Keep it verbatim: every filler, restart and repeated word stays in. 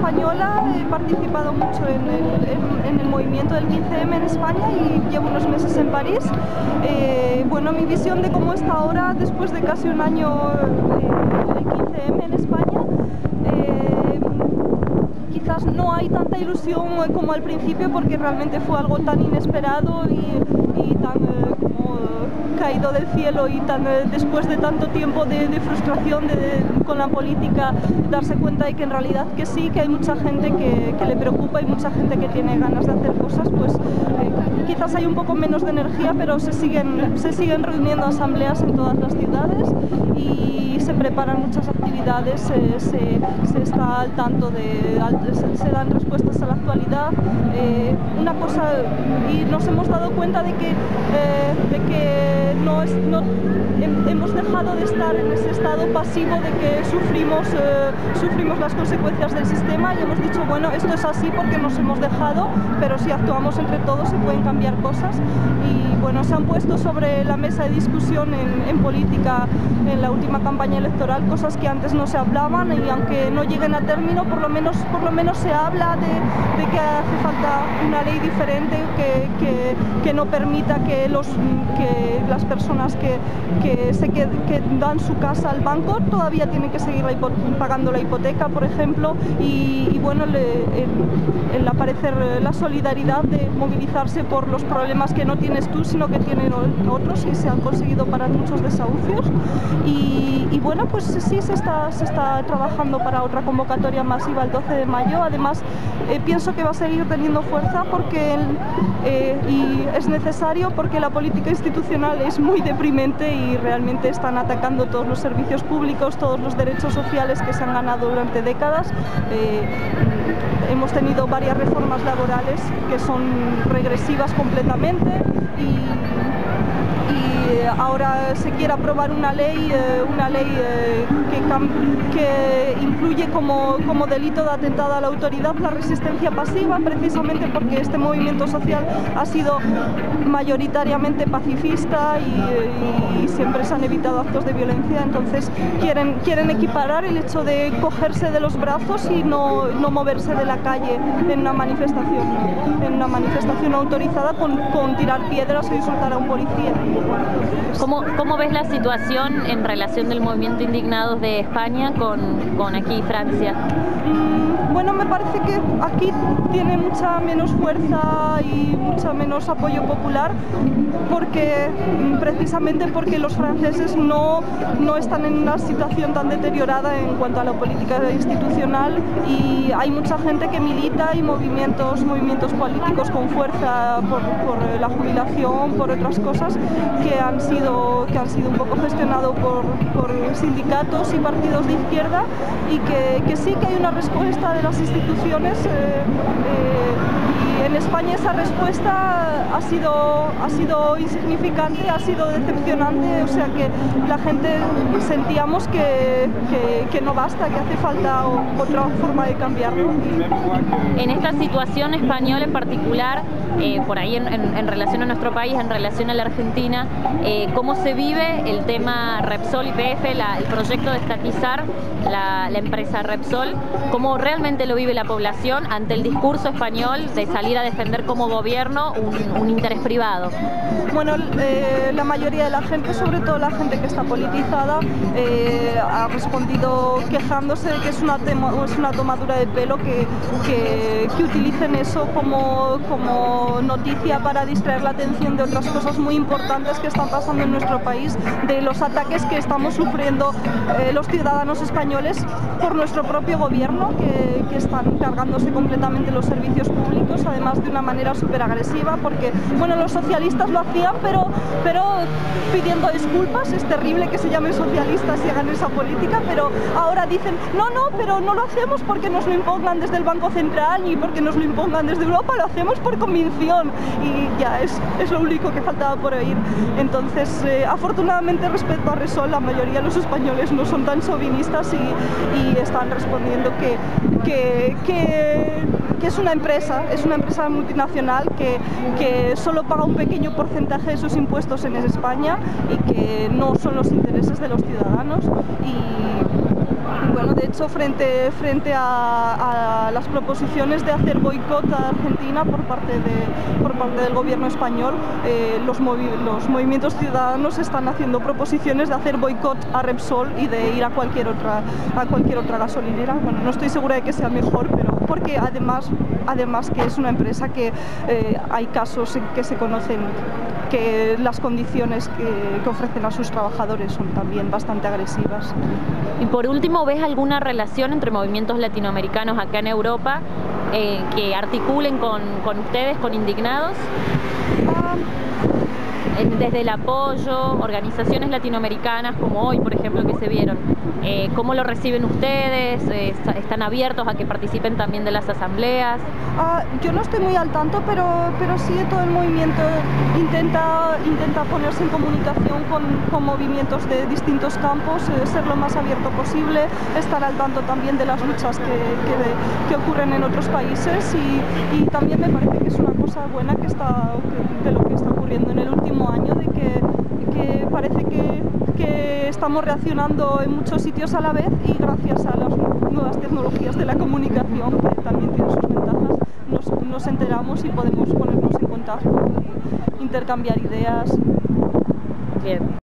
española, he participado mucho en el, en, en el movimiento del quince eme en España y llevo unos meses en París. Eh, bueno, mi visión de cómo está ahora, después de casi un año eh, el quince eme en España, eh, quizás no hay tanta ilusión como al principio porque realmente fue algo tan inesperado y, y tan eh, como eh, caído del cielo y tan eh, después de tanto tiempo de, de frustración de, de, con la política, darse cuenta de que en realidad que sí, que hay mucha gente que, que le preocupa y mucha gente que tiene ganas de hacer cosas, pues eh, quizás hay un poco menos de energía, pero se siguen, se siguen reuniendo asambleas en todas las ciudades y se preparan muchas actividades, eh, se, se está al tanto de, se, se dan respuestas a la actualidad. Eh, una cosa, y nos hemos dado cuenta de que, eh, de que no es, no, he, hemos dejado de estar en ese estado pasivo de que sufrimos, eh, sufrimos las consecuencias del sistema y hemos dicho, bueno, esto es así porque nos hemos dejado, pero si actuamos entre todos se pueden cambiar cosas. Y bueno, se han puesto sobre la mesa de discusión en, en política en la última campaña electoral cosas que antes no se hablaban y aunque no lleguen a término, por lo menos, por lo menos se habla de, de que hace falta una ley diferente que, que, que no permita que, los, que las personas que, que, se que, que dan su casa al banco todavía tienen que seguir la pagando la hipoteca, por ejemplo, y, y bueno, le, el, el aparecer la solidaridad de movilizarse por los problemas que no tienes tú, sino que tienen otros y se han conseguido parar muchos desahucios. Y, y bueno, pues sí, se está, se está trabajando para otra convocatoria masiva el doce de mayo. Además, eh, pienso que va a seguir teniendo fuerza porque el, eh, y es necesario porque la política institucional es muy deprimente y realmente están atacando todos los servicios públicos, todos los derechos sociales que se han ganado durante décadas. Eh, hemos tenido varias reformas laborales que son regresivas completamente y y ahora se quiere aprobar una ley, eh, una ley eh, que, que incluye como, como delito de atentado a la autoridad la resistencia pasiva, precisamente porque este movimiento social ha sido mayoritariamente pacifista y, y, y siempre se han evitado actos de violencia, entonces quieren, quieren equiparar el hecho de cogerse de los brazos y no, no moverse de la calle en una manifestación, en una manifestación autorizada con, con tirar piedras o insultar a un policía. ¿Cómo, ¿Cómo ves la situación en relación del movimiento Indignados de España con, con aquí Francia? Mm, bueno, me parece que aquí tiene mucha menos fuerza y mucha menos apoyo popular porque precisamente porque los franceses no, no están en una situación tan deteriorada en cuanto a la política institucional y hay mucha gente que milita y movimientos, movimientos políticos con fuerza por, por la jubilación, por otras cosas que han sido, que han sido un poco gestionados por, por sindicatos y partidos de izquierda y que, que sí que hay una respuesta de las instituciones eh, eh, y en España esa respuesta ha sido, ha sido insignificante, ha sido decepcionante, o sea que la gente sentíamos que, que, que no basta, que hace falta otra forma de cambiarlo. En esta situación española en particular, eh, por ahí en, en, en relación a nuestro país, en relación a la Argentina, eh, ¿cómo se vive el tema Repsol y P F, la, el proyecto de estatizar la, la empresa Repsol? ¿Cómo realmente lo vive la población ante el discurso español de salir a defender como gobierno un, un interés privado? Bueno, eh, la mayoría de la gente, sobre todo la gente que está politizada, eh, ha respondido quejándose de que es una, tema, es una tomadura de pelo que, que, que utilicen eso como, como noticia para distraer la atención de otras cosas muy importantes que están pasando en nuestro país, de los ataques que estamos sufriendo eh, los ciudadanos españoles por nuestro propio gobierno, que, que están cargándose completamente los servicios públicos, además de una manera súper agresiva, porque bueno, los socialistas lo hacían, pero, pero pidiendo disculpas. Es terrible que se llamen socialistas y hagan esa política, pero ahora dicen, no, no, pero no lo hacemos porque nos lo impongan desde el Banco Central ni porque nos lo impongan desde Europa, lo hacemos por convicción y ya es, es lo único que faltaba por oír. Entonces, eh, afortunadamente respecto a Repsol, la mayoría de los españoles no son tan chauvinistas y, y están respondiendo que, que, que, que es una empresa, es una empresa multinacional que, que solo paga un pequeño porcentaje de sus impuestos en España y que no son los intereses de los ciudadanos y Bueno, de hecho, frente, frente a, a las proposiciones de hacer boicot a Argentina por parte, de, por parte del gobierno español, eh, los, movi los movimientos ciudadanos están haciendo proposiciones de hacer boicot a Repsol y de ir a cualquier otra, a cualquier otra gasolinera. Bueno, no estoy segura de que sea mejor, pero porque además, además que es una empresa que eh, hay casos en que se conocen que las condiciones que, que ofrecen a sus trabajadores son también bastante agresivas. Y por último, ¿ves alguna relación entre movimientos latinoamericanos acá en Europa eh, que articulen con, con ustedes, con Indignados? Ah, Desde el apoyo, organizaciones latinoamericanas como hoy, por ejemplo, que se vieron, eh, ¿cómo lo reciben ustedes? Eh, ¿Están abiertos a que participen también de las asambleas? Ah, yo no estoy muy al tanto, pero, pero sí todo el movimiento intenta, intenta ponerse en comunicación con, con movimientos de distintos campos, eh, ser lo más abierto posible, estar al tanto también de las luchas que, que, que ocurren en otros países y, y también me parece que es una cosa buena que está, que, de lo que está ocurriendo en el último año, de que, que parece que, que estamos reaccionando en muchos sitios a la vez y gracias a las nuevas tecnologías de la comunicación, que también tienen sus ventajas, nos, nos enteramos y podemos ponernos en contacto e intercambiar ideas. Bien.